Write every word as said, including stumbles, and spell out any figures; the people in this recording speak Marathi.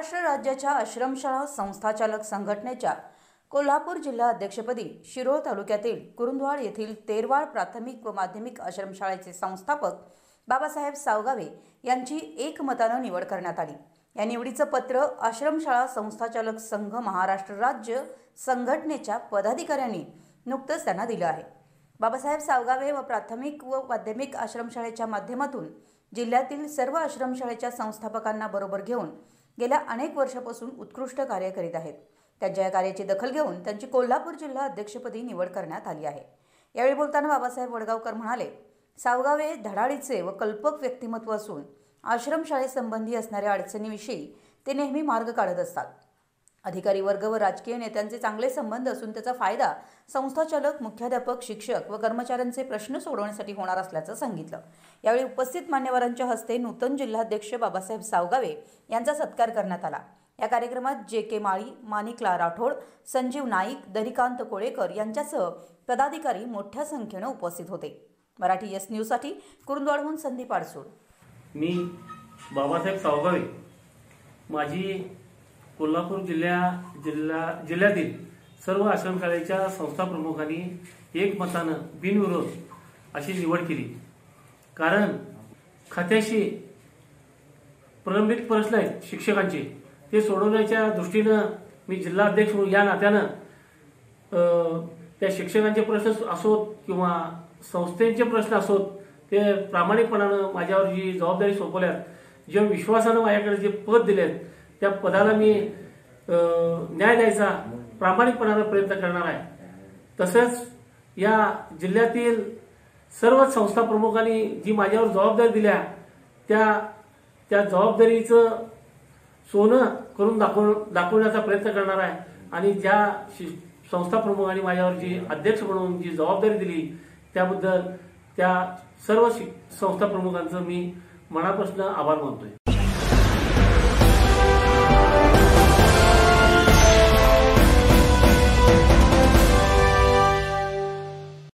महाराष्ट्र राज्याच्या आश्रमशाळा संस्थाचालक संघटनेच्या कोल्हापूर जिल्हा अध्यक्षपदी शिरोळ तालुक्यातील कुरुंदवाड येथील तेरवाड प्राथमिक व माध्यमिक आश्रमशाळेचे संस्थापक बाबासाहेब सावगावे यांची एकमताने निवड करण्यात आली। या निवडीचे पत्र आश्रमशाळा संस्थाचालक संघ महाराष्ट्र राज्य संघटनेच्या पदाधिकाऱ्यांनी नुकतेच त्यांना दिले आहे। बाबासाहेब सावगावे व प्राथमिक व माध्यमिक आश्रमशाळेच्या माध्यमातून जिल्ह्यातील सर्व आश्रमशाळेच्या संस्थापकांना बरोबर घेऊन गेल्या अनेक वर्षापासून उत्कृष्ट कार्य करीत आहेत। त्यांच्या या कार्याची दखल घेऊन त्यांची कोल्हापूर जिल्हा अध्यक्षपदी निवड करण्यात आली आहे। यावेळी बोलताना बाबासाहेब वडगावकर म्हणाले, सावगावे धडाडीचे व कल्पक व्यक्तिमत्व असून आश्रमशाळेसंबंधी असणाऱ्या अडचणीविषयी ते नेहमी मार्ग काढत असतात। अधिकारी वर्ग व राजकीय नेत्यांचे चांगले संबंध असून त्याचा फायदा संस्थाचालक, मुख्याध्यापक, शिक्षक व कर्मचाऱ्यांचे प्रश्न सोडवण्यासाठी होणार असल्याचं सांगितलं। यावेळी उपस्थित मान्यवरांच्या हस्ते नूतन जिल्हाध्यक्ष बाबासाहेब सावगावे यांचा सत्कार करण्यात आला। या कार्यक्रमात जे के माळी, माणिकला राठोड, संजीव नाईक, दरिकांत कोळेकर यांच्यासह पदाधिकारी मोठ्या संख्येने उपस्थित होते। मराठी एस न्यूज साठी कुरुंदवाडहून संदीप आडसूळ। मी बाबासाहेब सावगावे माझी कोल्हापूर जिल्हा जिल्हा जिल्ह्यातील सर्व आश्रमशाळेच्या संस्था प्रमुखांनी एकमतानं बिनविरोध अशी निवड केली। कारण खात्याशी प्रलंबित प्रश्न आहेत शिक्षकांचे, ते सोडवण्याच्या दृष्टीनं मी जिल्हा अध्यक्ष म्हणून या नात्यानं त्या शिक्षकांचे प्रश्न असोत किंवा संस्थेचे प्रश्न असोत ते प्रामाणिकपणानं माझ्यावर जी जबाबदारी सोपवल्यात, ज्या विश्वासानं माझ्याकडे जे पद दिलेत त्या पदाला मी न्याय द्यायचा प्रामाणिकपणाने प्रयत्न करणार आहे। तसेच या जिल्ह्यातील सर्व संस्था प्रमुखांनी जी माझ्यावर जबाबदारी दिल्या त्या त्या जबाबदारीचं सोनं करून दाखव दाखवण्याचा प्रयत्न करणार आहे। आणि ज्या संस्था प्रमुखांनी माझ्यावर जी अध्यक्ष म्हणून जी जबाबदारी दिली त्याबद्दल त्या सर्व संस्था प्रमुखांचं मी मनापासून आभार मानतोय।